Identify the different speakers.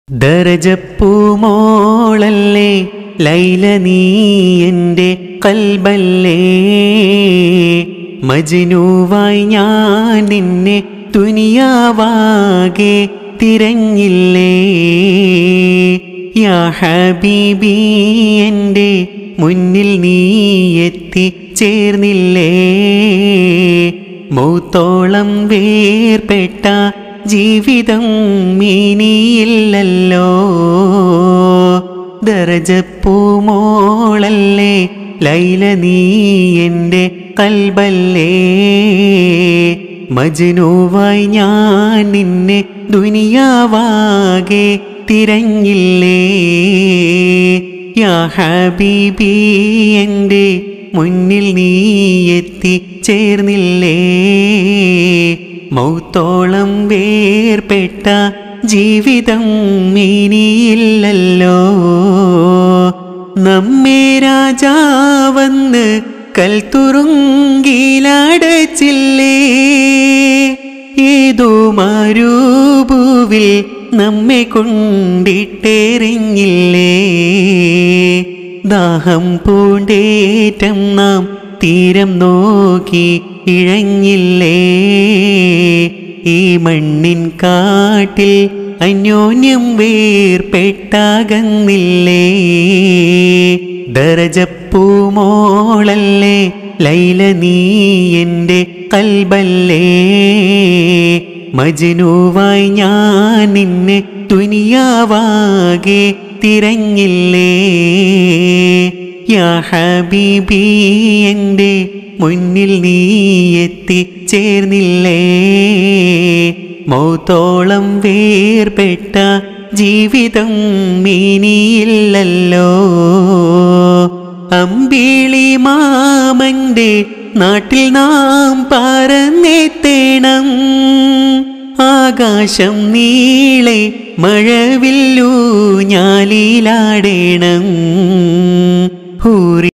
Speaker 1: ദരജപ്പൂമോളല്ലേ ലൈല നീ എൻ്റെ കൽബല്ലേ മജ്നൂവായി ഞാൻ നിന്നെ ദുനിയാവാകെ തിരഞ്ഞില്ലേ യാ ഹബീബി എൻ്റെ മുന്നിൽ നീ എത്തി ചേർന്നില്ലേ മൗത്തോളം വേർപെട്ട ജീവിതം ഇനിയില്ലല്ലോ ദരജപ്പൂമോളല്ലേ ലൈല നീ എൻ്റെ കൽബല്ലേ മജ്നൂവായി ഞാൻ നിന്നെ ദുനിയാവാകെ തിരഞ്ഞില്ലേ യാ ഹബീബി എൻ്റെ മുന്നിൽ നീ എത്തി ചേർന്നില്ലേ മൗത്തോളം വേർപെട്ട ജീവിതം ഇനിയില്ലല്ലോ നമ്മെ രാജാവന്ന് കൽത്തുറുങ്കിലടച്ചില്ലേ ഏതോ മരുഭൂവിൽ നമ്മെ കൊണ്ടിട്ടെറിഞ്ഞില്ലേ ദാഹം പൂണ്ടേറ്റം നാം തീരം നോക്കി ഇഴഞ്ഞില്ലേ ഈ മണ്ണിൻ കാട്ടിൽ അന്യോന്യം വേർപെട്ടകന്നില്ലേ ദരജപ്പൂമോളല്ലേ ലൈല നീ എൻ്റെ കൽബല്ലേ മജ്നൂവായി ഞാൻ നിന്നെ ദുനിയാവാകെ തിരഞ്ഞില്ലേ യാ ഹബീബി എൻ്റെ മുന്നിൽ നീ എത്തി ചേർന്നില്ലേ മൗത്തോളം വേർപെട്ട ജീവിതം ഇനിയില്ലല്ലോ അമ്പിളി മാമൻ്റെ നാട്ടിൽ നാം പറന്നെത്തേണം ആകാശം നീളെ മഴവില്ലു ഞാലിലാടേണം